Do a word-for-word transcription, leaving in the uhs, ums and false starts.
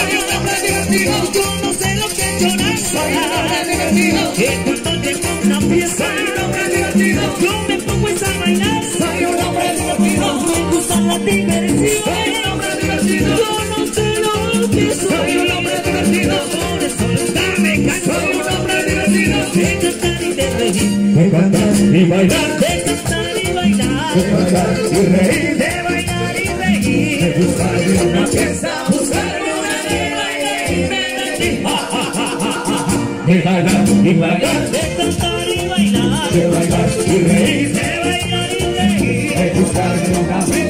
Soy un hombre divertido. Yo no sé lo que llorar. Soy un hombre divertido. Que cuando llego a una fiesta, Soy un hombre divertido. yo me pongo es a bailar. Soy un hombre divertido. Me gusta la diversión. Soy un hombre divertido. Yo no sé lo que soy. Soy un hombre divertido. Por eso dame canto. Soy un hombre divertido. De cantar y de reír. De cantar y bailar, De cantar y bailar. de bailar y reír, De bailar y reír. de buscarme una Fiesta, buscarme una diva y reírme de ti. de bailar y bailar, De cantar y bailar. de bailar y reír, De bailar y reír. de buscarme una